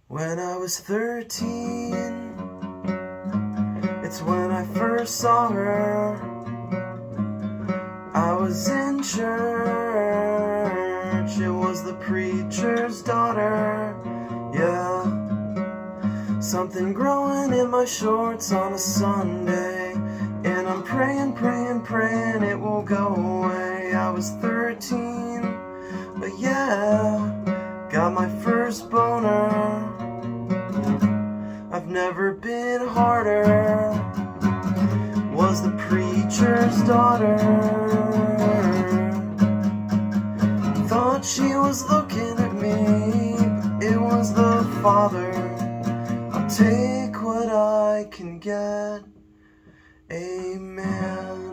When I was 13, it's when I first saw her. I was in church, it was the preacher's daughter, yeah. Something growing in my shorts on a Sunday, and I'm praying, praying, praying it will go away. I was 13, but yeah, got my first boner. I've never been harder. Was the preacher's daughter. Thought she was looking at me, but it was the Father. I'll take what I can get. Amen.